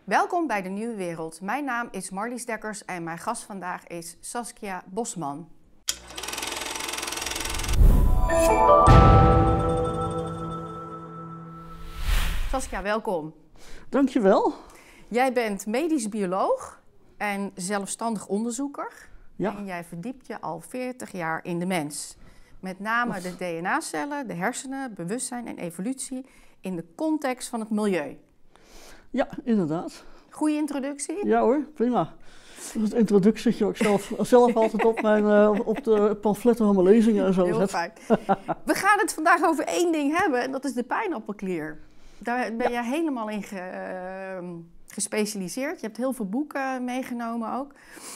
Welkom bij de Nieuwe Wereld. Mijn naam is Marlies Dekkers en mijn gast vandaag is Saskia Bosman. Saskia, welkom. Dankjewel. Jij bent medisch bioloog en zelfstandig onderzoeker. Ja. En jij verdiept je al 40 jaar in de mens. Met name de DNA-cellen, de hersenen, bewustzijn en evolutie in de context van het milieu. Ja, inderdaad. Goeie introductie? Ja hoor, prima. Dat is het introductietje ook zelf altijd op de pamfletten van mijn lezingen en zo. Heel fijn. We gaan het vandaag over één ding hebben en dat is de pijnappelklier. Daar ben jij helemaal in gespecialiseerd. Je hebt heel veel boeken meegenomen ook.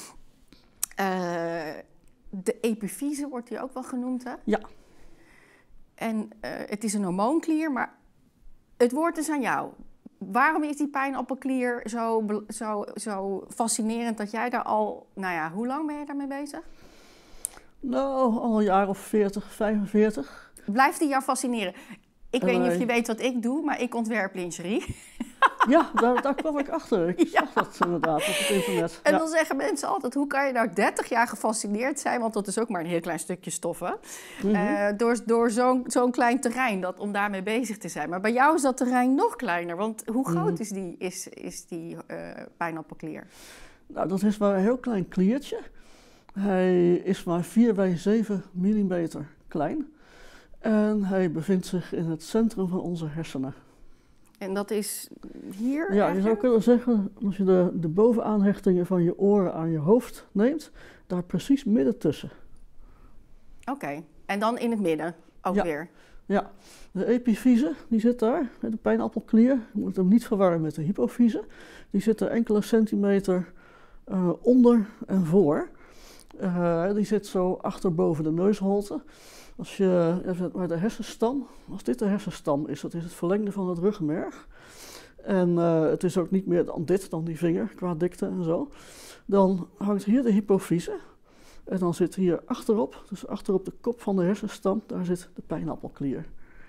De epifyse wordt hier ook wel genoemd, hè? Ja. En het is een hormoonklier, maar het woord is aan jou. Waarom is die pijnappelklier zo fascinerend dat jij daar al... Nou ja, hoe lang ben je daarmee bezig? Nou, al een jaar of 40, 45. Blijft die jou fascineren? Ik weet niet of je weet wat ik doe, maar ik ontwerp lingerie. Ja, daar kwam ik achter. Ik zag dat inderdaad op het internet. En dan zeggen mensen altijd, hoe kan je nou 30 jaar gefascineerd zijn? Want dat is ook maar een heel klein stukje stof, hè? Door zo'n klein terrein, om daarmee bezig te zijn. Maar bij jou is dat terrein nog kleiner. Want hoe groot is die pijnappelklier? Nou, dat is maar een heel klein kliertje. Hij is maar 4 bij 7 millimeter klein. En hij bevindt zich in het centrum van onze hersenen. En dat is hier? Ja, je zou kunnen zeggen, als je de bovenaanhechtingen van je oren aan je hoofd neemt, daar precies midden tussen. Oké, en dan in het midden ook weer? Ja, de epifyse die zit daar, de pijnappelklier. Je moet hem niet verwarren met de hypofyse. Die zit er enkele centimeter onder en voor. Die zit zo achter boven de neusholte. Als je bij de hersenstam, als dit de hersenstam is, dat is het verlengde van het ruggenmerg. En het is ook niet meer dan die vinger, qua dikte en zo. Dan hangt hier de hypofyse. En dan zit hier achterop, dus achterop de kop van de hersenstam, daar zit de pijnappelklier.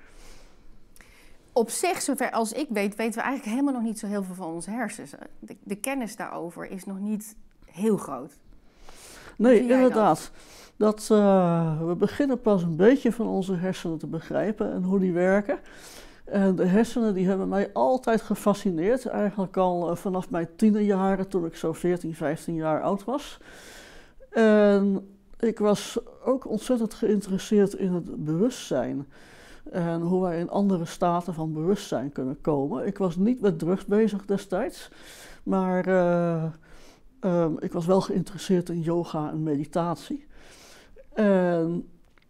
Op zich, zover als ik weet, weten we eigenlijk helemaal nog niet zo heel veel van onze hersens. De kennis daarover is nog niet heel groot. Nee, inderdaad. We beginnen pas een beetje van onze hersenen te begrijpen en hoe die werken. En de hersenen die hebben mij altijd gefascineerd, eigenlijk al vanaf mijn tienerjaren, toen ik zo 14, 15 jaar oud was. En ik was ook ontzettend geïnteresseerd in het bewustzijn en hoe wij in andere staten van bewustzijn kunnen komen. Ik was niet met drugs bezig destijds, maar ik was wel geïnteresseerd in yoga en meditatie. En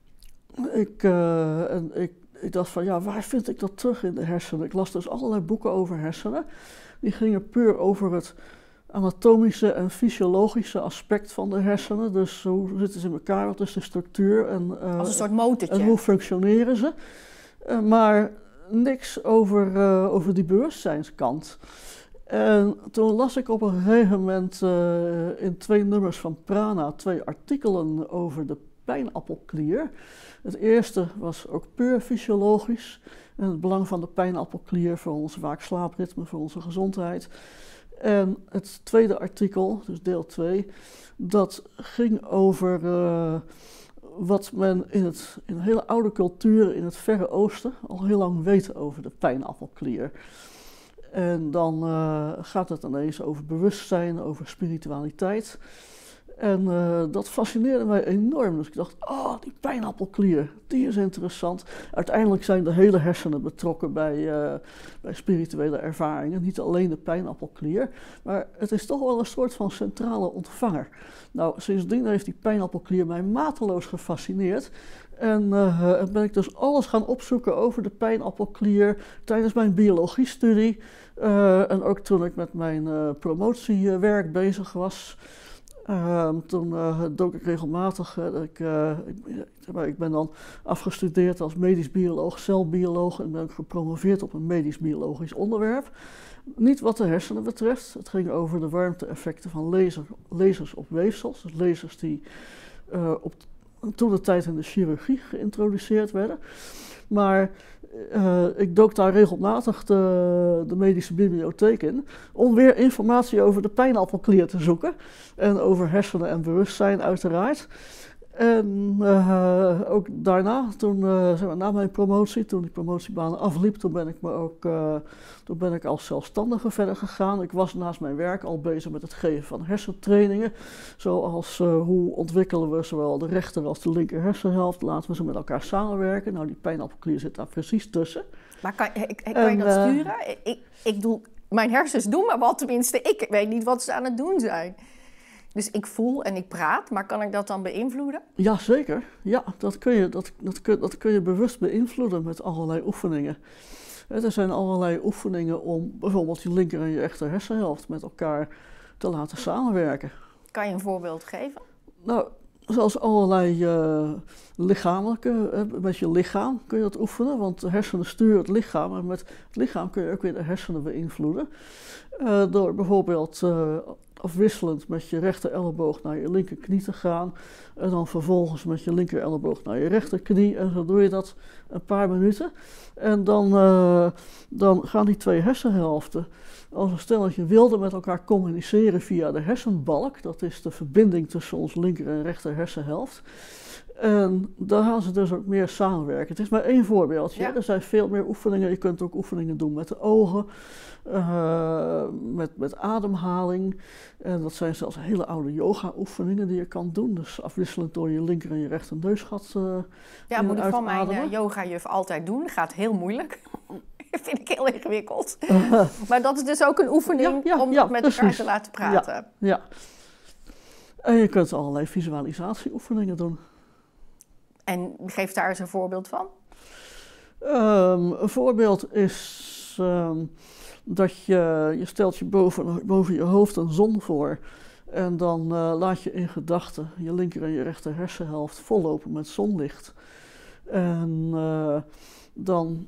ik dacht van, ja, waar vind ik dat terug in de hersenen? Ik las dus allerlei boeken over hersenen. Die gingen puur over het anatomische en fysiologische aspect van de hersenen. Dus hoe zitten ze in elkaar, wat is de structuur en, als een soort motortje. En hoe functioneren ze. Maar niks over die bewustzijnskant. En toen las ik op een gegeven moment in 2 nummers van Prana 2 artikelen over de pijnappelklier. Het eerste was ook puur fysiologisch en het belang van de pijnappelklier voor ons waak-slaapritme, voor onze gezondheid. En het tweede artikel, dus deel 2, dat ging over wat men in hele oude culturen in het Verre Oosten al heel lang weet over de pijnappelklier. En dan gaat het ineens over bewustzijn, over spiritualiteit. En dat fascineerde mij enorm. Dus ik dacht, die pijnappelklier, die is interessant. Uiteindelijk zijn de hele hersenen betrokken bij spirituele ervaringen. Niet alleen de pijnappelklier, maar het is toch wel een soort van centrale ontvanger. Nou, sindsdien heeft die pijnappelklier mij mateloos gefascineerd. En ben ik dus alles gaan opzoeken over de pijnappelklier tijdens mijn biologiestudie. En ook toen ik met mijn promotiewerk bezig was. Toen dook ik regelmatig, ik ben dan afgestudeerd als medisch bioloog, celbioloog en ben ik gepromoveerd op een medisch biologisch onderwerp. Niet wat de hersenen betreft, het ging over de warmte-effecten van lasers op weefsels, dus lasers die toen de tijd in de chirurgie geïntroduceerd werden. Maar ik dook daar regelmatig de medische bibliotheek in om weer informatie over de pijnappelklier te zoeken. En over hersenen en bewustzijn uiteraard. En ook daarna, zeg maar, na mijn promotie, toen die promotiebanen afliep, toen ben ik als zelfstandige verder gegaan. Ik was naast mijn werk al bezig met het geven van hersentrainingen. Zoals hoe ontwikkelen we zowel de rechter als de linker hersenhelft, laten we ze met elkaar samenwerken. Nou, die pijnappelklier zit daar precies tussen. Maar kan je dat sturen? Ik doe, mijn hersens doen maar wat, tenminste, ik weet niet wat ze aan het doen zijn. Dus ik voel en ik praat, maar kan ik dat dan beïnvloeden? Ja, zeker. Ja, dat kun je bewust beïnvloeden met allerlei oefeningen. Er zijn allerlei oefeningen om bijvoorbeeld je linker en je rechter hersenhelft met elkaar te laten samenwerken. Kan je een voorbeeld geven? Nou, zoals allerlei lichamelijke, met je lichaam kun je dat oefenen, want de hersenen sturen het lichaam en met het lichaam kun je ook weer de hersenen beïnvloeden. Door bijvoorbeeld afwisselend met je rechter elleboog naar je linkerknie te gaan en dan vervolgens met je linker elleboog naar je rechterknie en zo doe je dat een paar minuten. En dan gaan die twee hersenhelften als een stelletje wilden met elkaar communiceren via de hersenbalk. Dat is de verbinding tussen ons linker en rechter hersenhelft. En daar gaan ze dus ook meer samenwerken. Het is maar één voorbeeldje. Ja. Er zijn veel meer oefeningen. Je kunt ook oefeningen doen met de ogen, met ademhaling. En dat zijn zelfs hele oude yoga-oefeningen die je kan doen. Dus afwisselend door je linker en je rechter neusgat ja, moet ik van mijn yoga-juf altijd doen. Dat gaat heel moeilijk. Dat vind ik heel ingewikkeld. Maar dat is dus ook een oefening om dat met elkaar te laten praten. Ja. En je kunt allerlei visualisatieoefeningen doen. En geef daar eens een voorbeeld van. Een voorbeeld is dat je stelt je boven je hoofd een zon voor. En dan laat je in gedachten je linker en je rechter hersenhelft vollopen met zonlicht. En dan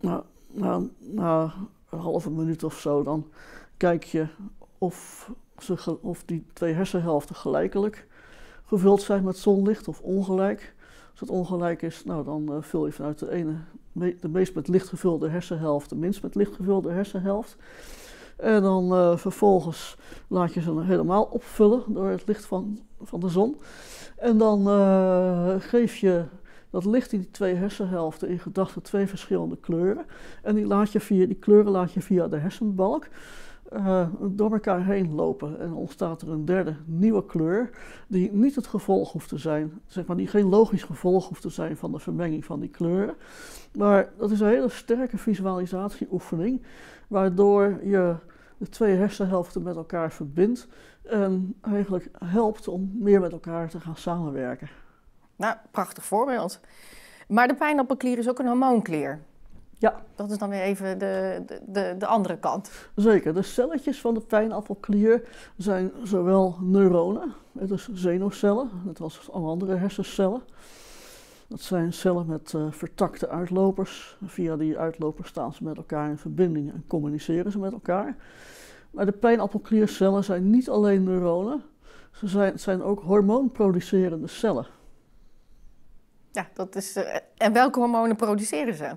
na een halve minuut of zo, dan kijk je of die twee hersenhelften gelijkelijk gevuld zijn met zonlicht of ongelijk. Als het ongelijk is, nou, dan vul je vanuit de meest met licht gevulde hersenhelft de minst met licht gevulde hersenhelft. En dan vervolgens laat je ze helemaal opvullen door het licht van de zon. En dan geef je dat licht in die twee hersenhelften in gedachten twee verschillende kleuren. En die kleuren laat je via de hersenbalk door elkaar heen lopen. En ontstaat er een derde nieuwe kleur die niet het gevolg hoeft te zijn. Zeg maar, die geen logisch gevolg hoeft te zijn van de vermenging van die kleuren. Maar dat is een hele sterke visualisatieoefening, waardoor je de twee hersenhelften met elkaar verbindt en eigenlijk helpt om meer met elkaar te gaan samenwerken. Nou, prachtig voorbeeld. Maar de pijnappelklier is ook een hormoonklier. Ja. Dat is dan weer even de andere kant. Zeker. De celletjes van de pijnappelklier zijn zowel neuronen, dus zenuwcellen, net als alle andere hersencellen. Dat zijn cellen met vertakte uitlopers. Via die uitlopers staan ze met elkaar in verbinding en communiceren ze met elkaar. Maar de pijnappelkliercellen zijn niet alleen neuronen, het zijn ook hormoonproducerende cellen. Ja, dat is. En welke hormonen produceren ze?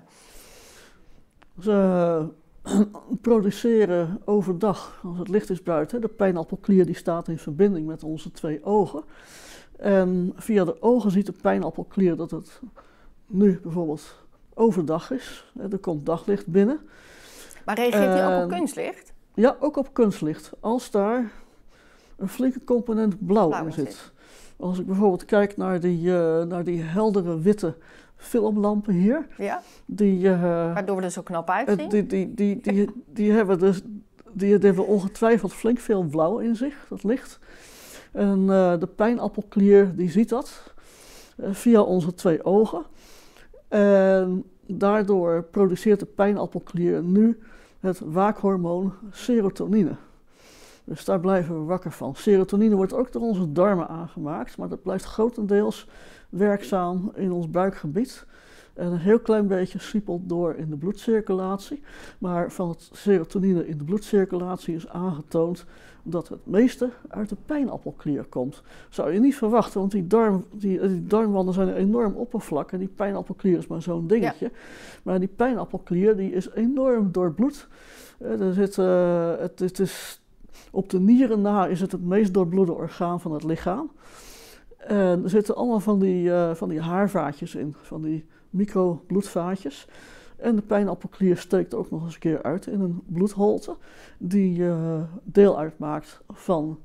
Ze produceren overdag, als het licht is buiten, de pijnappelklier die staat in verbinding met onze twee ogen. En via de ogen ziet de pijnappelklier dat het nu bijvoorbeeld overdag is. Er komt daglicht binnen. Maar reageert die ook op kunstlicht? Ja, ook op kunstlicht. Als daar een flinke component blauw in zit. Als ik bijvoorbeeld kijk naar die heldere witte filmlampen hier. Ja, waardoor we er zo knap uitzien. Die hebben ongetwijfeld flink veel blauw in zich, dat licht. En de pijnappelklier die ziet dat via onze twee ogen. En daardoor produceert de pijnappelklier nu het waakhormoon serotonine. Dus daar blijven we wakker van. Serotonine wordt ook door onze darmen aangemaakt, maar dat blijft grotendeels werkzaam in ons buikgebied. En een heel klein beetje siepelt door in de bloedcirculatie. Maar van het serotonine in de bloedcirculatie is aangetoond dat het meeste uit de pijnappelklier komt. Zou je niet verwachten, want die darmwanden zijn enorm oppervlak en die pijnappelklier is maar zo'n dingetje. Ja. Maar die pijnappelklier die is enorm doorbloed. Het is, op de nieren na is het meest doorbloede orgaan van het lichaam. En er zitten allemaal van die haarvaatjes in, van die microbloedvaatjes. En de pijnappelklier steekt ook nog eens een keer uit in een bloedholte die deel uitmaakt van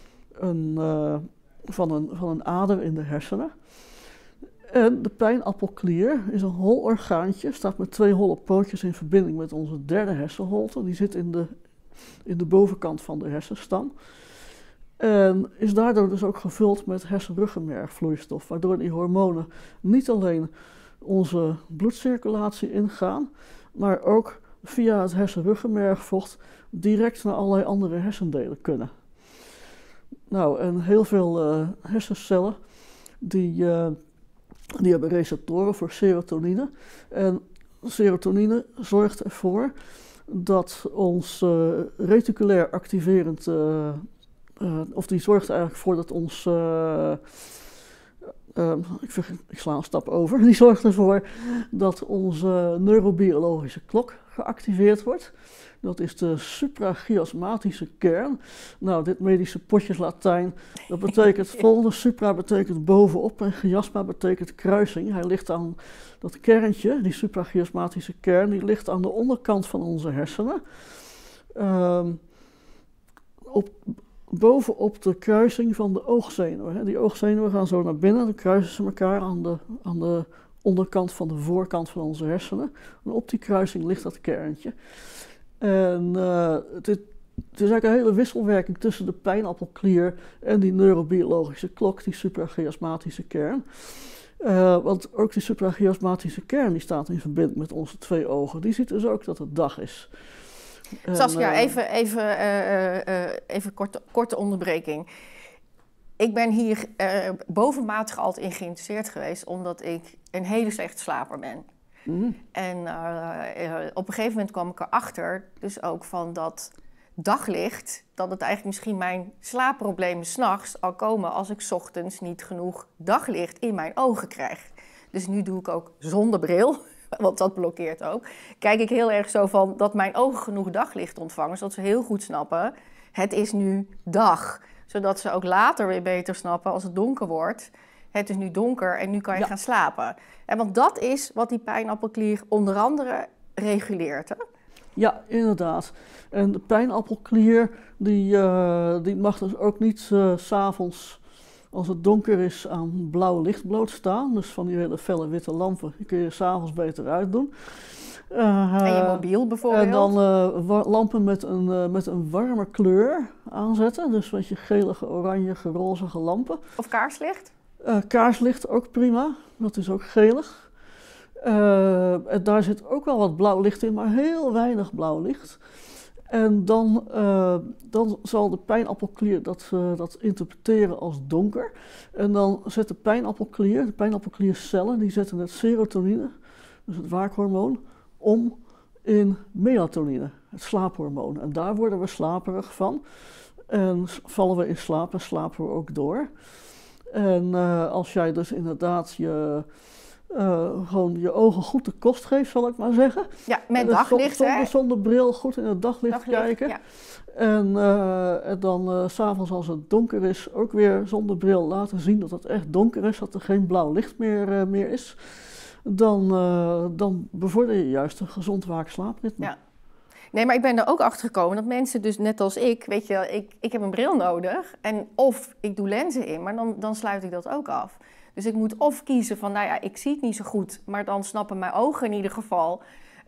een ader in de hersenen. En de pijnappelklier is een hol orgaantje, staat met 2 holle pootjes in verbinding met onze derde hersenholte. Die zit in de bovenkant van de hersenstam. En is daardoor dus ook gevuld met hersenruggenmergvloeistof, waardoor die hormonen niet alleen onze bloedcirculatie ingaan, maar ook via het hersenruggenmergvocht direct naar allerlei andere hersendelen kunnen. Nou, en heel veel hersencellen die hebben receptoren voor serotonine. En serotonine zorgt ervoor dat ons reticulair activerend, of die zorgt er eigenlijk voor dat ons... ik sla een stap over. Die zorgt ervoor dat onze neurobiologische klok geactiveerd wordt. Dat is de suprachiasmatische kern. Nou, dit medische potjeslatijn, dat betekent volgende. Supra betekent bovenop en chiasma betekent kruising. Hij ligt aan dat kerntje, die suprachiasmatische kern, die ligt aan de onderkant van onze hersenen. Bovenop de kruising van de oogzenuwen. Die oogzenuwen gaan zo naar binnen, dan kruisen ze elkaar aan de onderkant van de voorkant van onze hersenen. En op die kruising ligt dat kerntje. En het is eigenlijk een hele wisselwerking tussen de pijnappelklier en die neurobiologische klok, die suprachiasmatische kern. Want ook die suprachiasmatische kern die staat in verbinding met onze 2 ogen. Die ziet dus ook dat het dag is. Saskia, even korte onderbreking. Ik ben hier bovenmatig altijd in geïnteresseerd geweest, omdat ik een hele slechte slaper ben. Mm. En op een gegeven moment kwam ik erachter, dus ook van dat daglicht, dat het eigenlijk misschien mijn slaapproblemen 's nachts al komen als ik 's ochtends niet genoeg daglicht in mijn ogen krijg. Dus nu doe ik ook zonder bril. Want dat blokkeert ook. Kijk ik heel erg zo van dat mijn ogen genoeg daglicht ontvangen, zodat ze heel goed snappen, het is nu dag. Zodat ze ook later weer beter snappen als het donker wordt. Het is nu donker en nu kan je gaan slapen. En want dat is wat die pijnappelklier onder andere reguleert, hè? Ja, inderdaad. En de pijnappelklier die mag dus ook niet 's avonds, als het donker is, aan blauw licht blootstaan. Dus van die hele felle witte lampen, die kun je 's avonds beter uitdoen. En je mobiel bijvoorbeeld? En dan lampen met een warme kleur aanzetten. Dus met je gelige, oranjige, rozige lampen. Of kaarslicht? Kaarslicht ook prima, dat is ook gelig. En daar zit ook wel wat blauw licht in, maar heel weinig blauw licht. En dan zal de pijnappelklier dat interpreteren als donker. En dan zet de pijnappelkliercellen, die zetten het serotonine, dus het waakhormoon, om in melatonine, het slaaphormoon. En daar worden we slaperig van. En vallen we in slaap en slapen we ook door. En als jij dus inderdaad gewoon je ogen goed de kost geeft, zal ik maar zeggen. Ja, met daglicht, hè? Zonder bril goed in het daglicht kijken. Ja. En dan 's avonds als het donker is, ook weer zonder bril laten zien dat het echt donker is, dat er geen blauw licht meer is. Dan bevorder je juist een gezond waak-slaapritme. Ja. Nee, maar ik ben er ook achter gekomen dat mensen dus net als ik, weet je, ik heb een bril nodig en of ik doe lenzen in, maar dan sluit ik dat ook af. Dus ik moet of kiezen van, nou ja, ik zie het niet zo goed, maar dan snappen mijn ogen in ieder geval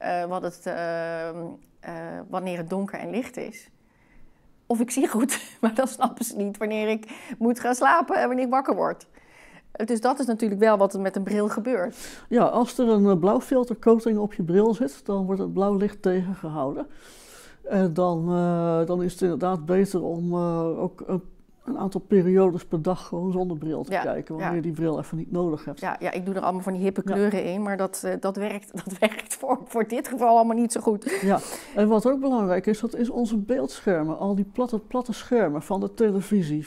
wanneer het donker en licht is. Of ik zie goed, maar dan snappen ze niet wanneer ik moet gaan slapen en wanneer ik wakker word. Dus dat is natuurlijk wel wat er met een bril gebeurt. Ja, als er een blauwfiltercoating op je bril zit, dan wordt het blauw licht tegengehouden. En dan is het inderdaad beter om ook een aantal periodes per dag gewoon zonder bril te kijken, wanneer je die bril even niet nodig hebt. Ja, ik doe er allemaal van die hippe kleuren in, maar dat werkt voor dit geval allemaal niet zo goed. Ja, en wat ook belangrijk is, dat is onze beeldschermen. Al die platte schermen van de televisie,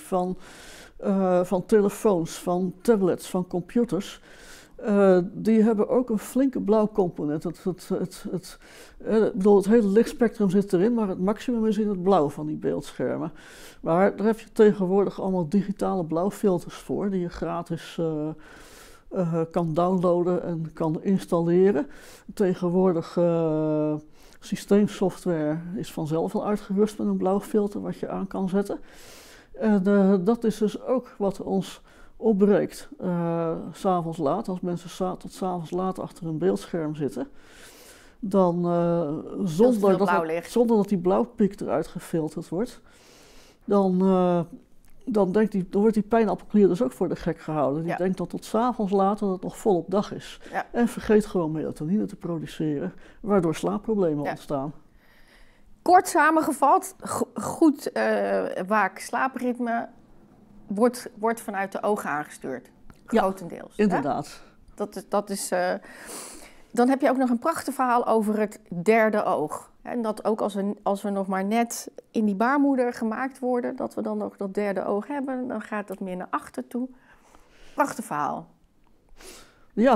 van telefoons, van tablets, van computers. Die hebben ook een flinke blauwcomponent. Het hele lichtspectrum zit erin, maar het maximum is in het blauw van die beeldschermen. Maar daar heb je tegenwoordig allemaal digitale blauwfilters voor, die je gratis kan downloaden en kan installeren. Tegenwoordig systeemsoftware is vanzelf al uitgerust met een blauwfilter wat je aan kan zetten. En dat is dus ook wat ons opbreekt, 'S'avonds laat, als mensen tot 's'avonds laat achter een beeldscherm zitten, dan zonder dat die blauwpiek eruit gefilterd wordt, dan wordt die pijnappelklier dus ook voor de gek gehouden. Die denkt dan tot s'avonds laat dat het nog volop dag is. Ja. En vergeet gewoon melatonine te produceren, waardoor slaapproblemen ontstaan. Kort samengevat, goed waak-slaapritme wordt vanuit de ogen aangestuurd, grotendeels. Ja, inderdaad. Dat is, dan heb je ook nog een prachtig verhaal over het derde oog. En dat ook als we nog maar net in die baarmoeder gemaakt worden, dat we dan nog dat derde oog hebben, dan gaat dat meer naar achter toe. Prachtig verhaal. Ja,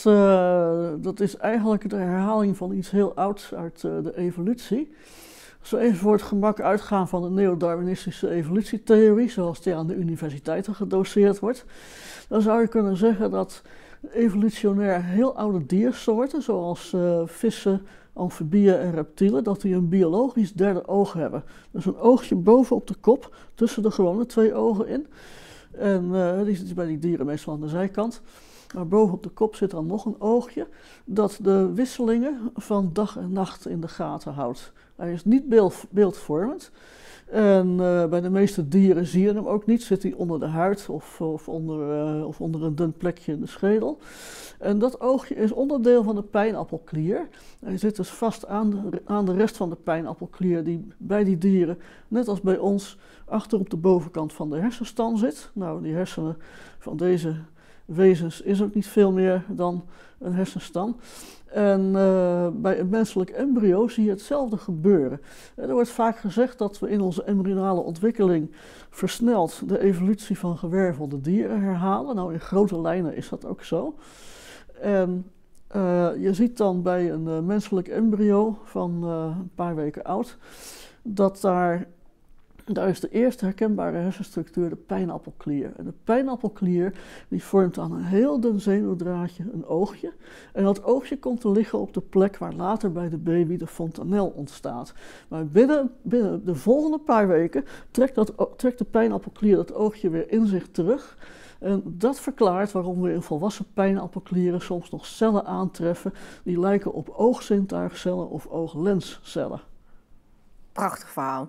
dat is eigenlijk de herhaling van iets heel ouds uit de evolutie. Als we even voor het gemak uitgaan van de neo-Darwinistische evolutietheorie, zoals die aan de universiteiten gedoseerd wordt, dan zou je kunnen zeggen dat evolutionair heel oude diersoorten, zoals vissen, amfibieën en reptielen, dat die een biologisch derde oog hebben. Dus een oogje boven op de kop, tussen de gewone 2 ogen in. En die zit bij die dieren meestal aan de zijkant. Maar boven op de kop zit dan nog een oogje dat de wisselingen van dag en nacht in de gaten houdt. Hij is niet beeldvormend. En bij de meeste dieren zie je hem ook niet. Zit hij onder de huid of onder een dun plekje in de schedel. En dat oogje is onderdeel van de pijnappelklier. Hij zit dus vast aan de rest van de pijnappelklier die bij die dieren, net als bij ons, achter op de bovenkant van de hersenstam zit. Nou, die hersenen van deze wezens is ook niet veel meer dan een hersenstam. En bij een menselijk embryo zie je hetzelfde gebeuren. Er wordt vaak gezegd dat we in onze embryonale ontwikkeling versneld de evolutie van gewervelde dieren herhalen. Nou, in grote lijnen is dat ook zo. En je ziet dan bij een menselijk embryo van een paar weken oud, dat daar is de eerste herkenbare hersenstructuur de pijnappelklier. En de pijnappelklier die vormt aan een heel dun zenuwdraadje een oogje. En dat oogje komt te liggen op de plek waar later bij de baby de fontanel ontstaat. Maar binnen de volgende paar weken trekt de pijnappelklier dat oogje weer in zich terug. En dat verklaart waarom we in volwassen pijnappelklieren soms nog cellen aantreffen die lijken op oogzintuigcellen of ooglenscellen. Prachtig verhaal.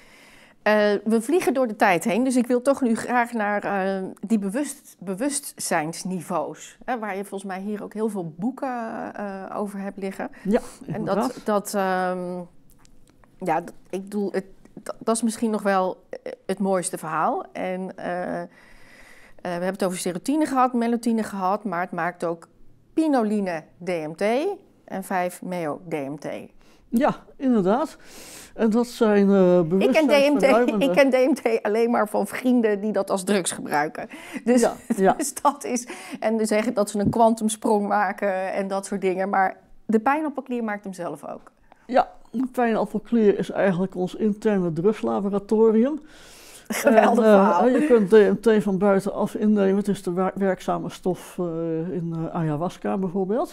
We vliegen door de tijd heen, dus ik wil toch nu graag naar die bewustzijnsniveaus. Waar je volgens mij hier ook heel veel boeken over hebt liggen. Ja, inderdaad. Ik bedoel, dat is misschien nog wel het mooiste verhaal. En we hebben het over serotine gehad, melatine gehad, maar het maakt ook pinoline DMT en 5-meo-DMT. Ja, inderdaad. En dat zijn Ik ken DMT alleen maar van vrienden die dat als drugs gebruiken. Dus, dus dat is... En ze zeggen dat ze een kwantumsprong maken en dat soort dingen. Maar de pijnappelklier maakt hem zelf ook. Ja, de pijnappelklier is eigenlijk ons interne drugslaboratorium. Geweldig verhaal. Je kunt DMT van buitenaf innemen. Het is de werkzame stof in ayahuasca bijvoorbeeld.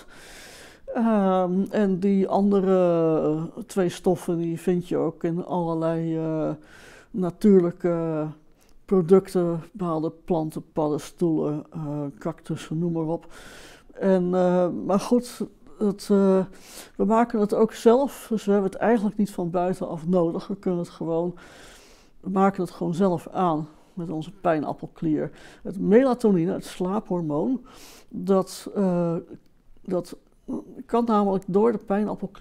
En die andere 2 stoffen die vind je ook in allerlei natuurlijke producten, bepaalde planten, paddenstoelen, cactussen, noem maar op. Maar goed, we maken het ook zelf, dus we hebben het eigenlijk niet van buitenaf nodig. We maken het gewoon zelf aan met onze pijnappelklier. Het melatonine, het slaaphormoon, dat kan namelijk door de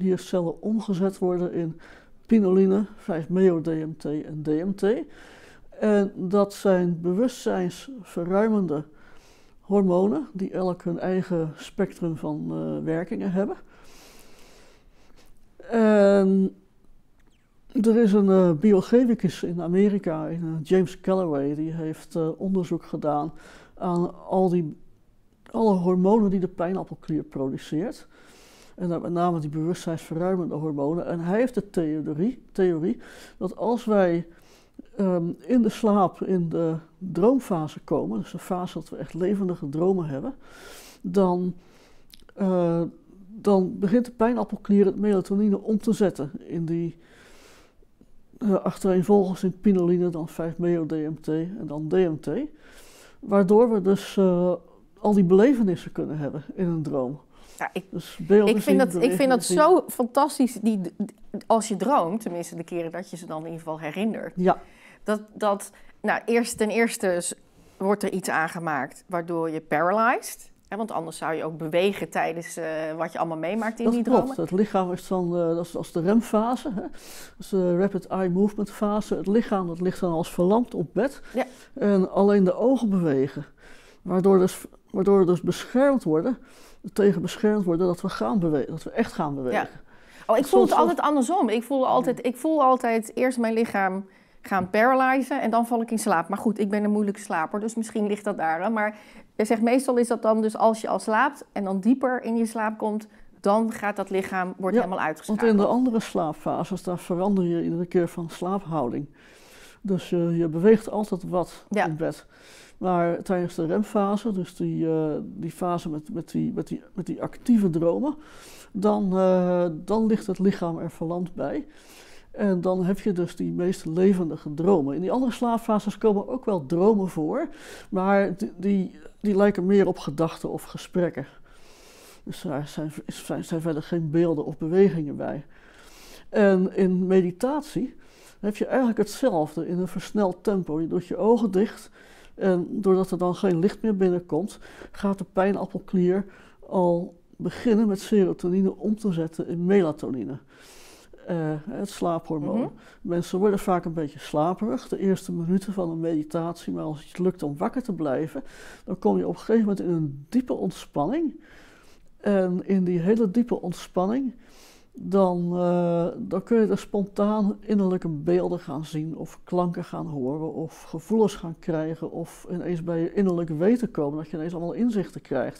pijnappelkliercellen omgezet worden in pinoline, 5-meo-DMT en DMT. En dat zijn bewustzijnsverruimende hormonen, die elk hun eigen spectrum van werkingen hebben. En er is een biochemicus in Amerika, James Callaway, die heeft onderzoek gedaan aan alle hormonen die de pijnappelklier produceert. En dan met name die bewustzijnsverruimende hormonen. En hij heeft de theorie dat als wij in de slaap, in de droomfase komen, dus een fase dat we echt levendige dromen hebben, dan begint de pijnappelklier het melatonine om te zetten in die achtereenvolgens in pinoline, dan 5-MeO-DMT en dan DMT. Waardoor we dus al die belevenissen kunnen hebben in een droom. Ja, dus ik vind dat zo fantastisch, als je droomt, tenminste de keren dat je ze dan in ieder geval herinnert. Ja. Ten eerste wordt er iets aangemaakt waardoor je paralyzed. Want anders zou je ook bewegen tijdens wat je allemaal meemaakt in die dromen. Dat klopt. Het lichaam is dan, dat is als de remfase, hè? Dat is de rapid eye movement fase. Het lichaam dat ligt dan als verlamd op bed. Ja. En alleen de ogen bewegen. Waardoor we dus beschermd worden, tegen beschermd worden dat we gaan bewegen, dat we echt gaan bewegen. Ja. Oh, ik voel het altijd andersom. Ik voel altijd eerst mijn lichaam gaan paralyzen en dan val ik in slaap. Maar goed, ik ben een moeilijke slaper, dus misschien ligt dat daar. Maar je zegt meestal is dat dan dus als je al slaapt en dan dieper in je slaap komt, dan gaat dat lichaam, wordt helemaal uitgeschakeld. Want in de andere slaapfases, daar verander je iedere keer van slaaphouding. Dus je beweegt altijd wat in bed. Maar tijdens de remfase, dus die fase met die actieve dromen, dan ligt het lichaam er verlamd bij. En dan heb je dus die meest levendige dromen. In die andere slaapfases komen ook wel dromen voor, maar die lijken meer op gedachten of gesprekken. Dus daar zijn verder geen beelden of bewegingen bij. En in meditatie heb je eigenlijk hetzelfde in een versneld tempo. Je doet je ogen dicht en doordat er dan geen licht meer binnenkomt, gaat de pijnappelklier al beginnen met serotonine om te zetten in melatonine. Het slaaphormoon. Mm-hmm. Mensen worden vaak een beetje slaperig de eerste minuten van een meditatie, maar als het lukt om wakker te blijven, dan kom je op een gegeven moment in een diepe ontspanning. En in die hele diepe ontspanning, dan kun je er spontaan innerlijke beelden gaan zien, of klanken gaan horen, of gevoelens gaan krijgen, of ineens bij je innerlijk weten komen, dat je ineens allemaal inzichten krijgt.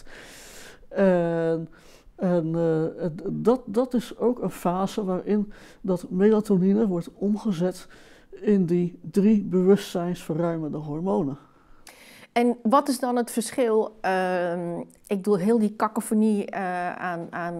Dat is ook een fase waarin dat melatonine wordt omgezet in die 3 bewustzijnsverruimende hormonen. En wat is dan het verschil? Ik doe heel die kakofonie aan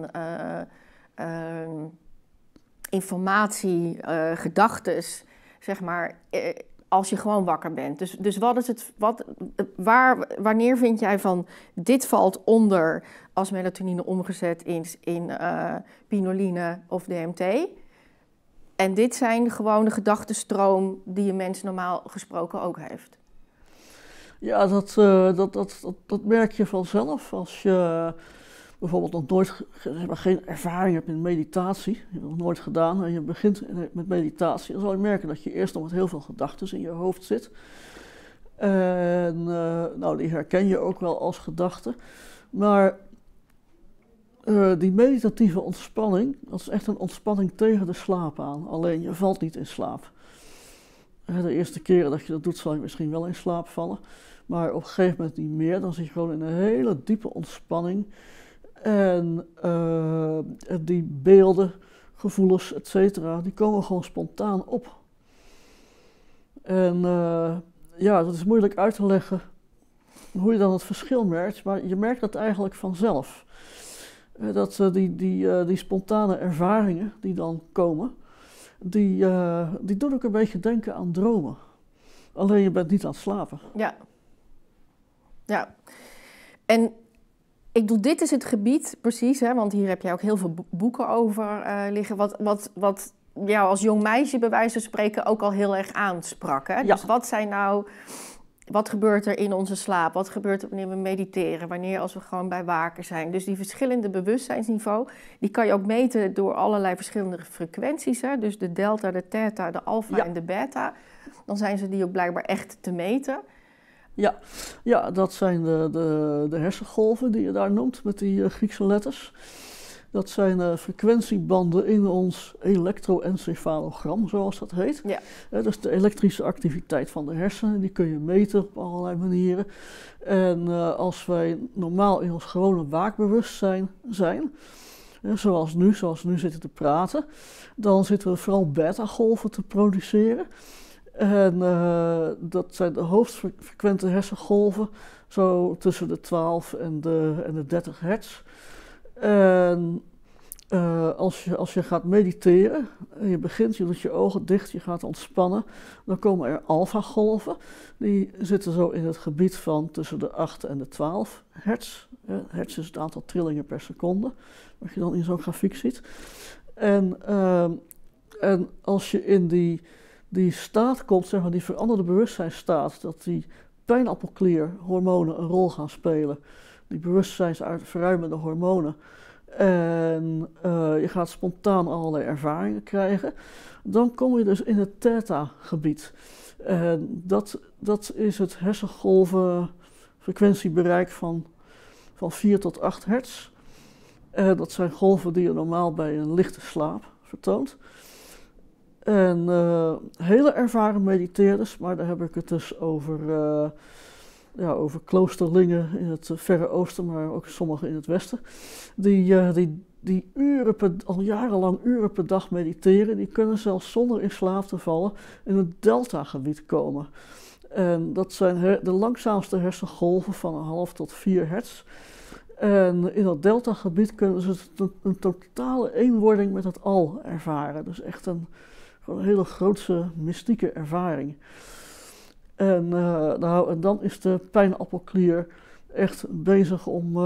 informatie, gedachtes, zeg maar, als je gewoon wakker bent. Dus wat is het? Wanneer vind jij van dit valt onder als melatonine omgezet in pinoline of DMT? En dit zijn gewoon de gedachtenstroom die een mens normaal gesproken ook heeft. Ja, dat merk je vanzelf als je bijvoorbeeld nog nooit geen ervaring hebt in meditatie. Je hebt het nog nooit gedaan en je begint met meditatie. Dan zal je merken dat je eerst nog met heel veel gedachten in je hoofd zit. En die herken je ook wel als gedachten. Maar die meditatieve ontspanning, dat is echt een ontspanning tegen de slaap aan. Alleen je valt niet in slaap. De eerste keren dat je dat doet zal je misschien wel in slaap vallen. Maar op een gegeven moment niet meer. Dan zit je gewoon in een hele diepe ontspanning. En die beelden, gevoelens, et cetera, die komen gewoon spontaan op. En dat is moeilijk uit te leggen hoe je dan het verschil merkt. Maar je merkt dat eigenlijk vanzelf. Dat die spontane ervaringen die dan komen, die doen ook een beetje denken aan dromen. Alleen je bent niet aan het slapen. Ja. En dit is het gebied precies, hè, want hier heb jij ook heel veel boeken over liggen. Wat jou als jong meisje bij wijze van spreken ook al heel erg aansprak. Hè? Ja. Dus wat zijn nou wat gebeurt er in onze slaap? Wat gebeurt er wanneer we mediteren? Wanneer als we gewoon bij waken zijn? Dus die verschillende bewustzijnsniveau, die kan je ook meten door allerlei verschillende frequenties. Hè? Dus de delta, de theta, de alpha en de beta. Dan zijn ze die ook blijkbaar echt te meten. Ja, dat zijn de hersengolven die je daar noemt met die Griekse letters. Dat zijn frequentiebanden in ons elektroencefalogram, zoals dat heet. Dus de elektrische activiteit van de hersenen, die kun je meten op allerlei manieren. En als wij normaal in ons gewone waakbewustzijn zijn, zoals nu zitten te praten, dan zitten we vooral beta-golven te produceren. En dat zijn de hoogstfrequente hersengolven, zo tussen de 12 en de 30 hertz. En als je gaat mediteren, en je doet je ogen dicht, je gaat ontspannen, dan komen er alfa-golven. Die zitten zo in het gebied van tussen de 8 en de 12 hertz. Hertz is het aantal trillingen per seconde, wat je dan in zo'n grafiek ziet. En als je in die staat komt, zeg maar die veranderde bewustzijnstaat, dat die pijnappelklierhormonen een rol gaan spelen, die bewustzijnsverruimende hormonen, en je gaat spontaan allerlei ervaringen krijgen, dan kom je dus in het theta-gebied. En dat is het hersengolvenfrequentiebereik van 4 tot 8 hertz. Dat zijn golven die je normaal bij een lichte slaap vertoont. En hele ervaren mediteerders, maar daar heb ik het dus over kloosterlingen in het Verre Oosten, maar ook sommigen in het Westen, die al jarenlang uren per dag mediteren, die kunnen zelfs zonder in slaap te vallen in het delta-gebied komen. En dat zijn de langzaamste hersengolven van 1,5 tot 4 hertz. En in dat delta-gebied kunnen ze een totale eenwording met het al ervaren. Dus echt een hele grootse mystieke ervaring. En dan is de pijnappelklier echt bezig om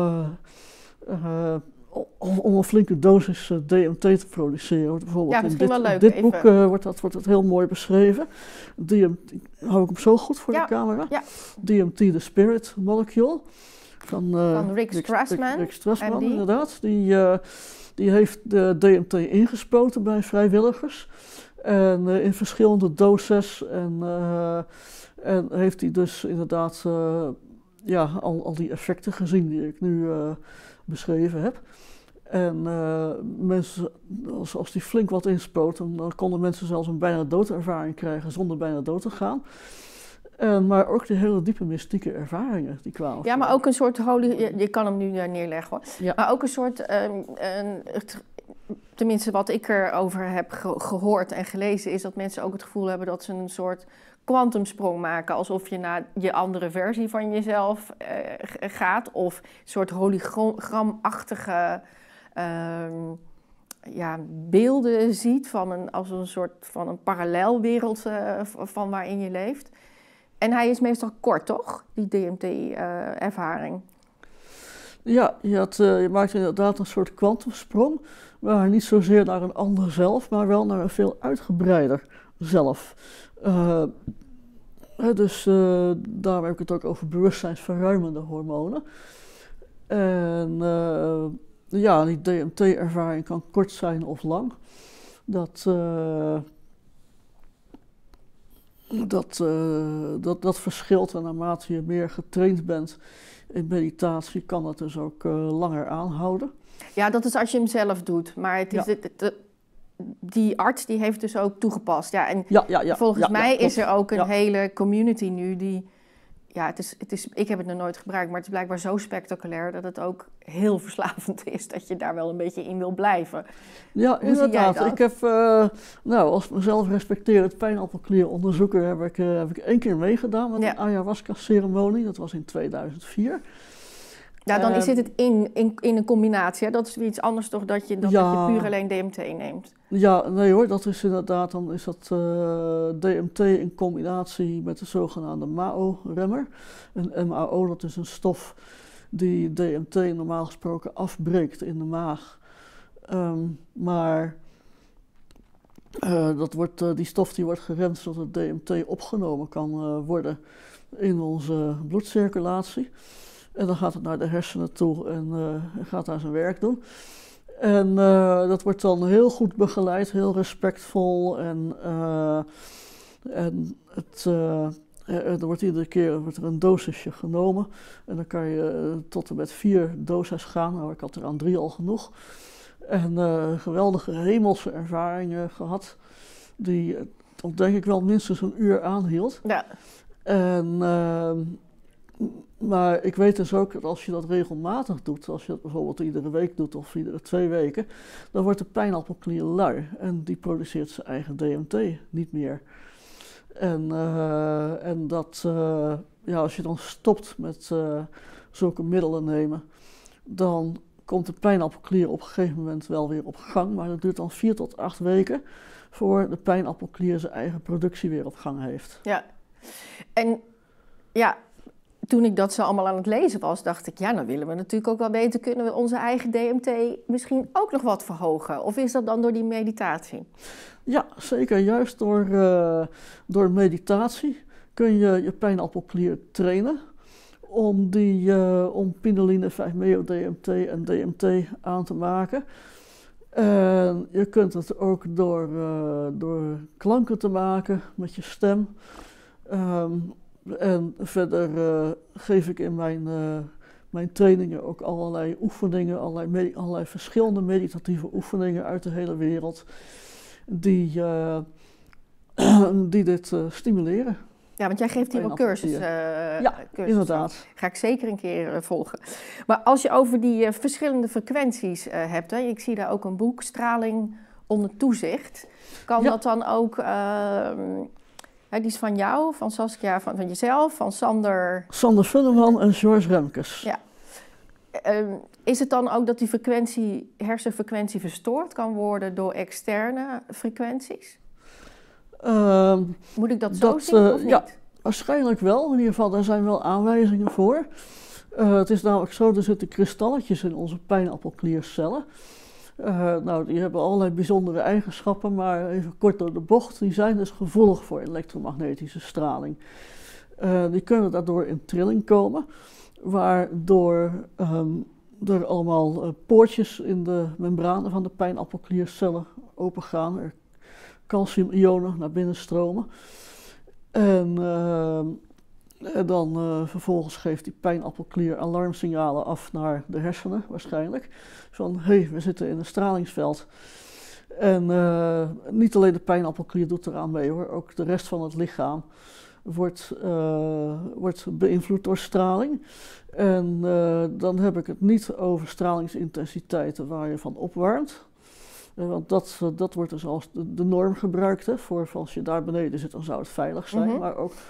een flinke dosis DMT te produceren. Bijvoorbeeld in dit boek wordt dat heel mooi beschreven. Hou ik hem zo goed voor de camera? Ja. DMT, the Spirit Molecule. Van Rick Strassman. Rick Strassman, inderdaad. Die heeft de DMT ingespoten bij vrijwilligers. En in verschillende doses. En heeft hij dus inderdaad al die effecten gezien die ik nu beschreven heb. En mensen, als die flink wat inspoten, dan konden mensen zelfs een bijna doodervaring krijgen zonder bijna dood te gaan. Maar ook die hele diepe mystieke ervaringen die kwamen. Ja, maar ook een soort je kan hem nu neerleggen hoor. Ja. Maar ook een soort, tenminste wat ik erover heb gehoord en gelezen, is dat mensen ook het gevoel hebben dat ze een soort kwantumsprong maken. Alsof je naar je andere versie van jezelf gaat. Of een soort hologramachtige beelden ziet als een soort van een parallelwereld van waarin je leeft. En hij is meestal kort, toch? Die DMT-ervaring. Ja, je maakt inderdaad een soort kwantumsprong, maar niet zozeer naar een ander zelf, maar wel naar een veel uitgebreider zelf. Dus daarom heb ik het ook over bewustzijnsverruimende hormonen. En die DMT-ervaring kan kort zijn of lang. Dat verschilt en naarmate je meer getraind bent in meditatie, kan dat dus ook langer aanhouden. Ja, dat is als je hem zelf doet. Maar het is die arts die heeft dus ook toegepast. Ja, en volgens mij is er ook een hele community nu die... Ja, het is, ik heb het nog nooit gebruikt, maar het is blijkbaar zo spectaculair dat het ook heel verslavend is. Dat je daar wel een beetje in wil blijven. Ja, inderdaad. Ik heb, als mezelf respecterend pijnappelklieronderzoeker, heb ik 1 keer meegedaan met een ayahuasca-ceremonie. Dat was in 2004. Ja, dan zit het in een combinatie. Hè? Dat is weer iets anders toch, dat je puur alleen DMT neemt. Ja, nee hoor, dat is inderdaad, dan is dat DMT in combinatie met de zogenaamde MAO-remmer. En MAO, dat is een stof die DMT normaal gesproken afbreekt in de maag. Maar Die stof die wordt geremd zodat het DMT opgenomen kan worden in onze bloedcirculatie. En dan gaat het naar de hersenen toe en gaat daar zijn werk doen. En dat wordt dan heel goed begeleid, heel respectvol en er wordt iedere keer een dosisje genomen. En dan kan je tot en met 4 doses gaan. Nou, ik had er aan 3 al genoeg. En geweldige hemelse ervaringen gehad, die denk ik wel minstens een uur aanhield. Ja. En, maar ik weet dus ook dat als je dat regelmatig doet, als je dat bijvoorbeeld iedere week doet of iedere 2 weken, dan wordt de pijnappelklier lui en die produceert zijn eigen DMT niet meer. En dat, als je dan stopt met zulke middelen nemen, dan komt de pijnappelklier op een gegeven moment wel weer op gang, maar dat duurt dan 4 tot 8 weken voor de pijnappelklier zijn eigen productie weer op gang heeft. Ja, en ja, toen ik dat zo allemaal aan het lezen was, dacht ik, ja, dan willen we natuurlijk ook wel weten, kunnen we onze eigen DMT misschien ook nog wat verhogen? Of is dat dan door die meditatie? Ja, zeker. Juist door meditatie kun je je pijnappelklier trainen om pinoline, 5-MeO-DMT en DMT aan te maken. En je kunt het ook door klanken te maken met je stem. En verder geef ik in mijn trainingen ook allerlei oefeningen, allerlei verschillende meditatieve oefeningen uit de hele wereld die dit stimuleren. Ja, want jij geeft hier wel cursus. Ja, inderdaad. Ga ik zeker een keer volgen. Maar als je over die verschillende frequenties hebt, hè, ik zie daar ook een boek, Straling onder toezicht. Kan dat dan ook, die is van jou, van Saskia, van jezelf, van Sander? Sander Funneman en George Remkes. Ja. Is het dan ook dat die hersenfrequentie verstoord kan worden door externe frequenties? Moet ik dat zo zien of niet? Ja, waarschijnlijk wel. In ieder geval, daar zijn wel aanwijzingen voor. Het is namelijk zo, er zitten kristalletjes in onze pijnappelkliercellen. Die hebben allerlei bijzondere eigenschappen, maar even kort door de bocht. Die zijn dus gevoelig voor elektromagnetische straling. Die kunnen daardoor in trilling komen, waardoor er allemaal poortjes in de membranen van de pijnappelkliercellen opengaan. Er calciumionen naar binnen stromen. En dan vervolgens geeft die pijnappelklier alarmsignalen af naar de hersenen waarschijnlijk. Van, we zitten in een stralingsveld. En niet alleen de pijnappelklier doet eraan mee hoor, ook de rest van het lichaam wordt beïnvloed door straling. En dan heb ik het niet over stralingsintensiteiten waar je van opwarmt. Want dat wordt dus als de norm gebruikt. Hè, voor als je daar beneden zit, dan zou het veilig zijn. Mm-hmm. Maar ook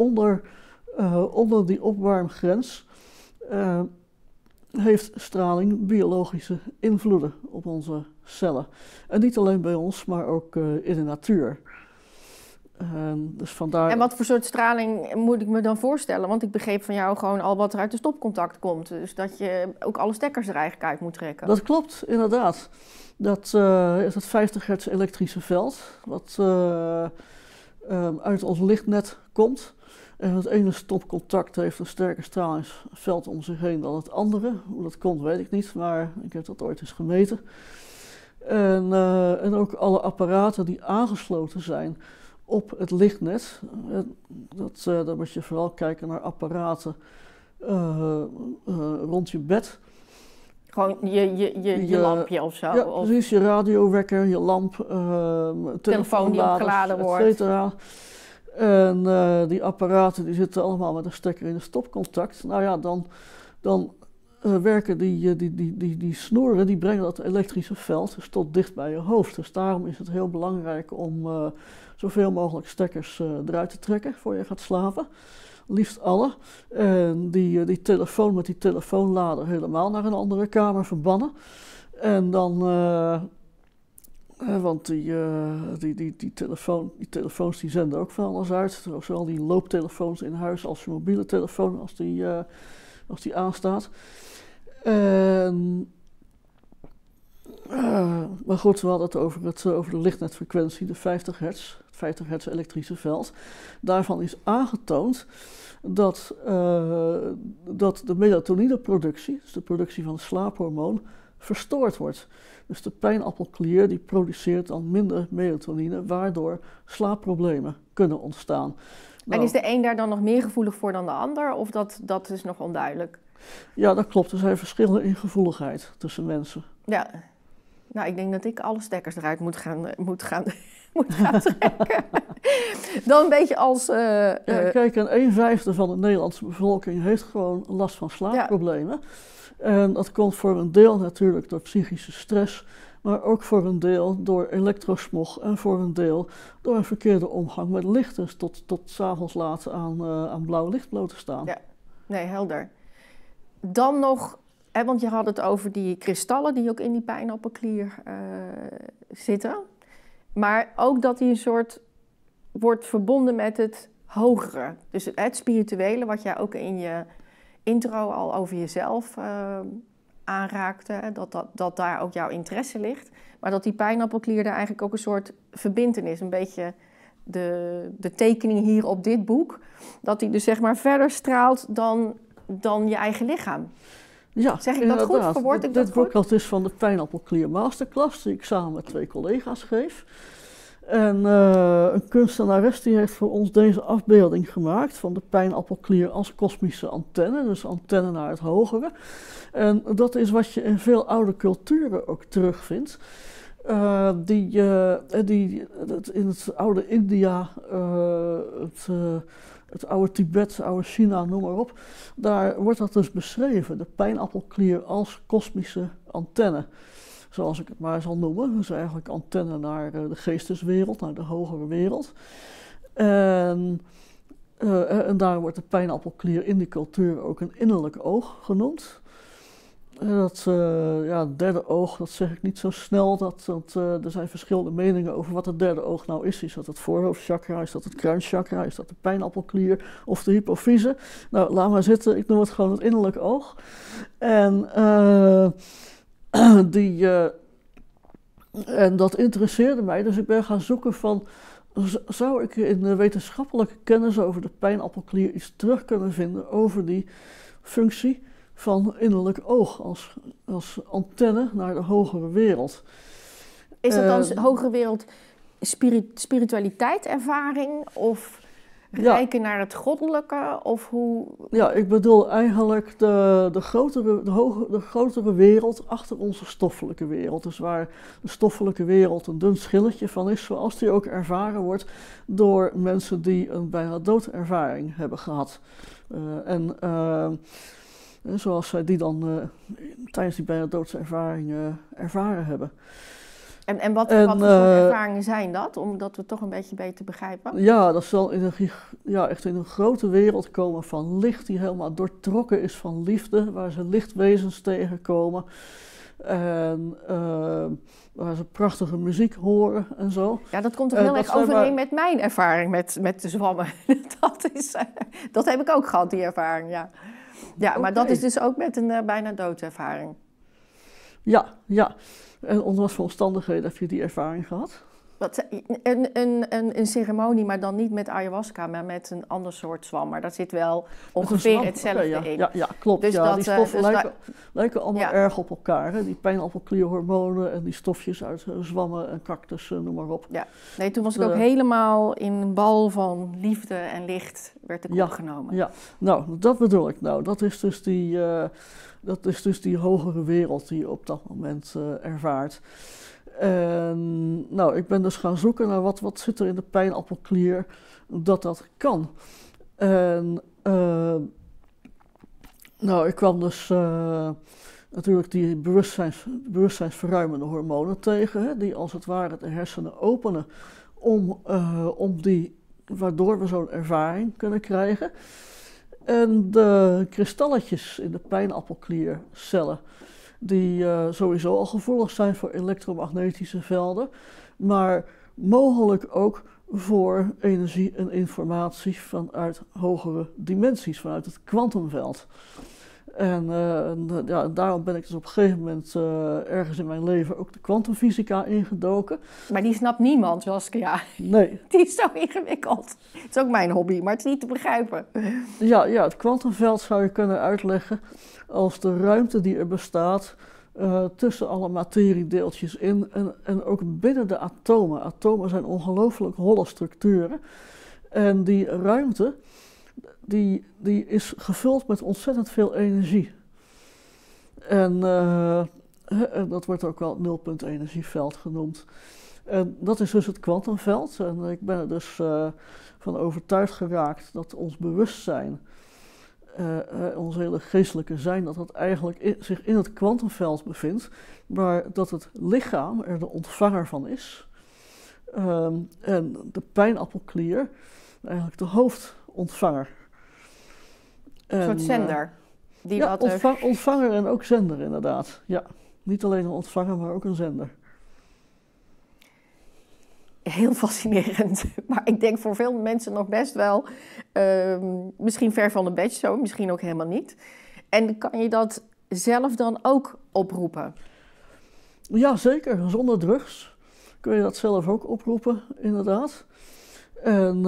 onder die opwarmgrens heeft straling biologische invloeden op onze cellen. En niet alleen bij ons, maar ook in de natuur. Dus vandaar... En wat voor soort straling moet ik me dan voorstellen? Want ik begreep van jou gewoon al wat er uit de stopcontact komt. Dus dat je ook alle stekkers er eigenlijk uit moet trekken. Dat klopt, inderdaad. Dat is het 50 hertz elektrische veld, wat uit ons lichtnet komt. En het ene stopcontact heeft een sterker stralingsveld om zich heen dan het andere. Hoe dat komt, weet ik niet, maar ik heb dat ooit eens gemeten. En ook alle apparaten die aangesloten zijn op het lichtnet. Dan moet je vooral kijken naar apparaten rond je bed. Gewoon je lampje of zo? Ja, precies. Je radiowekker, je lamp, telefoon die opgeladen wordt. Et cetera. En die apparaten die zitten allemaal met een stekker in een stopcontact. Nou ja, dan werken die snoeren, die brengen dat elektrische veld dus tot dicht bij je hoofd. Dus daarom is het heel belangrijk om zoveel mogelijk stekkers eruit te trekken voor je gaat slapen. Liefst alle. En die telefoon met die telefoonlader helemaal naar een andere kamer verbannen. En dan, want die telefoons die zenden ook van alles uit. Zowel die looptelefoons in huis als je mobiele telefoon als die aanstaat. Maar goed, we hadden het over de lichtnetfrequentie, de 50 hertz, het 50 hertz elektrische veld. Daarvan is aangetoond dat de melatonineproductie, dus de productie van het slaaphormoon, verstoord wordt. Dus de pijnappelklier die produceert dan minder melatonine, waardoor slaapproblemen kunnen ontstaan. Nou, en is de een daar dan nog meer gevoelig voor dan de ander, of dat is nog onduidelijk? Ja, dat klopt. Er zijn verschillen in gevoeligheid tussen mensen. Ja, nou, ik denk dat ik alle stekkers eruit moet gaan trekken. Dan een beetje als... Ja, kijk, en 1/5 van de Nederlandse bevolking heeft gewoon last van slaapproblemen. Ja. En dat komt voor een deel natuurlijk door psychische stress, maar ook voor een deel door elektrosmog en voor een deel door een verkeerde omgang met licht. Dus tot 's avonds laat aan blauw licht bloot te staan. Ja, nee, helder. Dan nog, want je had het over die kristallen die ook in die pijnappelklier zitten. Maar ook dat die een soort wordt verbonden met het hogere. Dus het spirituele, wat jij ook in je intro al over jezelf aanraakte. Dat daar ook jouw interesse ligt. Maar dat die pijnappelklier daar eigenlijk ook een soort verbintenis, een beetje de tekening hier op dit boek. Dat die dus zeg maar verder straalt dan je eigen lichaam. Ja, zeg ik dat goed? Verwoord ik dat goed? Dit boek is van de Pijnappelklier Masterclass, die ik samen met 2 collega's geef. En een kunstenares die heeft voor ons deze afbeelding gemaakt van de pijnappelklier als kosmische antenne, dus antenne naar het hogere. En dat is wat je in veel oude culturen ook terugvindt. In het oude India, het oude Tibet, het oude China, noem maar op, daar wordt dat dus beschreven, de pijnappelklier als kosmische antenne. Zoals ik het maar zal noemen, dus eigenlijk antenne naar de geesteswereld, naar de hogere wereld. En daar wordt de pijnappelklier in die cultuur ook een innerlijk oog genoemd. Het derde oog, dat zeg ik niet zo snel. Er zijn verschillende meningen over wat het derde oog nou is. Is dat het voorhoofdchakra, is dat het kruinchakra, is dat de pijnappelklier of de hypofyse? Nou, laat maar zitten, ik noem het gewoon het innerlijk oog. En en dat interesseerde mij, dus ik ben gaan zoeken van, zou ik in de wetenschappelijke kennis over de pijnappelklier iets terug kunnen vinden over die functie van innerlijk oog als antenne naar de hogere wereld. Is dat dan hogere wereld spiritualiteit, ervaring of rijken naar het goddelijke? Of hoe? Ja, ik bedoel eigenlijk de grotere wereld achter onze stoffelijke wereld. Dus waar de stoffelijke wereld een dun schilletje van is, zoals die ook ervaren wordt door mensen die een bijna doodervaring hebben gehad. Zoals zij die dan tijdens die bijna doodservaring ervaren hebben. En wat voor soort ervaringen zijn dat, om dat we toch een beetje beter begrijpen? Ja, dat zal echt in een grote wereld komen van licht die helemaal doortrokken is van liefde, waar ze lichtwezens tegenkomen en waar ze prachtige muziek horen en zo. Ja, dat komt toch heel erg overeen met mijn ervaring met de zwammen. Dat heb ik ook gehad, die ervaring, ja. Ja, okay. Maar dat is dus ook met een bijna doodervaring. Ja. En onder wat voor omstandigheden heb je die ervaring gehad? Een ceremonie, maar dan niet met ayahuasca, maar met een ander soort zwam. Maar daar zit wel ongeveer hetzelfde in. Ja, klopt. Dus die stoffen lijken allemaal erg op elkaar. Hè? Die pijnappelklierhormonen en die stofjes uit zwammen en cactussen, noem maar op. Ja. Nee, toen was ik ook helemaal in een bal van liefde en licht werd ik opgenomen. Ja, nou, dat bedoel ik. Nou, dat is dus die hogere wereld die je op dat moment ervaart. Nou, ik ben dus gaan zoeken naar wat zit er in de pijnappelklier dat kan. Nou, ik kwam dus natuurlijk die bewustzijnsverruimende hormonen tegen, hè, die als het ware de hersenen openen waardoor we zo'n ervaring kunnen krijgen. En de kristalletjes in de pijnappelkliercellen, die sowieso al gevoelig zijn voor elektromagnetische velden, maar mogelijk ook voor energie en informatie vanuit hogere dimensies, vanuit het kwantumveld. En ja, daarom ben ik dus op een gegeven moment ergens in mijn leven ook de kwantumfysica ingedoken. Maar die snapt niemand, Saskia. Nee. Die is zo ingewikkeld. Het is ook mijn hobby, maar het is niet te begrijpen. Ja, het kwantumveld zou je kunnen uitleggen als de ruimte die er bestaat tussen alle materiedeeltjes in en ook binnen de atomen. Atomen zijn ongelooflijk holle structuren. En die ruimte, die is gevuld met ontzettend veel energie. En dat wordt ook wel het nulpunt-energieveld genoemd. En dat is dus het kwantumveld. En ik ben er dus van overtuigd geraakt dat ons bewustzijn, ons hele geestelijke zijn, dat eigenlijk zich in het kwantumveld bevindt, maar dat het lichaam er de ontvanger van is. En de pijnappelklier eigenlijk de hoofdontvanger. Een soort zender. Die ja, ontvanger en ook zender inderdaad. Ja, niet alleen een ontvanger, maar ook een zender. Heel fascinerend. Maar ik denk voor veel mensen nog best wel misschien ver van de bedshow, misschien ook helemaal niet. En kan je dat zelf dan ook oproepen? Ja, zeker. Zonder drugs kun je dat zelf ook oproepen, inderdaad. En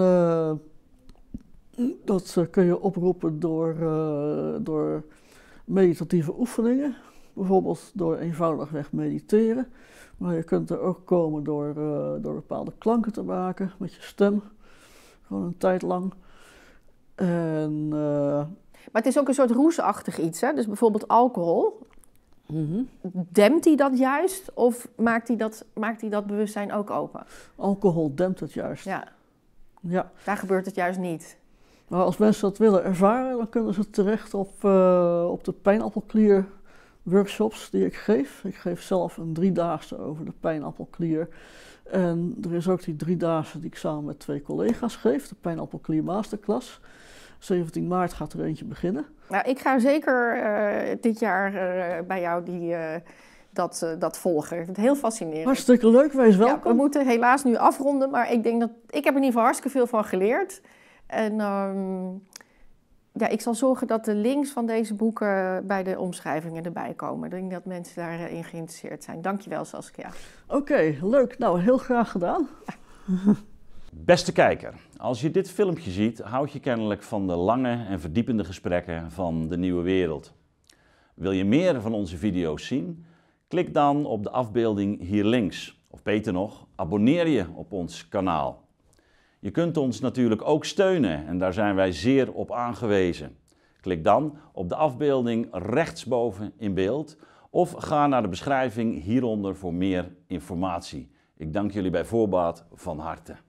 dat kun je oproepen door meditatieve oefeningen. Bijvoorbeeld door eenvoudigweg mediteren. Maar je kunt er ook komen door bepaalde klanken te maken met je stem. Gewoon een tijd lang. En, maar het is ook een soort roesachtig iets, hè? Dus bijvoorbeeld alcohol. Dempt hij dat juist of maakt hij dat bewustzijn ook open? Alcohol dempt het juist. Ja. Daar gebeurt het juist niet. Maar als mensen dat willen ervaren, dan kunnen ze terecht op de pijnappelklier workshops die ik geef. Ik geef zelf een 3-daagse over de pijnappelklier. En er is ook die 3-daagse die ik samen met 2 collega's geef, de pijnappelklier masterclass. 17 maart gaat er eentje beginnen. Nou, ik ga zeker dit jaar bij jou dat volgen. Ik vind het heel fascinerend. Hartstikke leuk, wees welkom. Ja, we moeten helaas nu afronden, maar ik denk dat ik heb er in ieder geval hartstikke veel van geleerd. En ja, ik zal zorgen dat de links van deze boeken bij de omschrijvingen erbij komen. Ik denk dat mensen daarin geïnteresseerd zijn. Dankjewel, Saskia. Oké, leuk. Nou, heel graag gedaan. Beste kijker, als je dit filmpje ziet, houd je kennelijk van de lange en verdiepende gesprekken van de nieuwe wereld. Wil je meer van onze video's zien? Klik dan op de afbeelding hier links. Of beter nog, abonneer je op ons kanaal. Je kunt ons natuurlijk ook steunen en daar zijn wij zeer op aangewezen. Klik dan op de afbeelding rechtsboven in beeld of ga naar de beschrijving hieronder voor meer informatie. Ik dank jullie bij voorbaat van harte.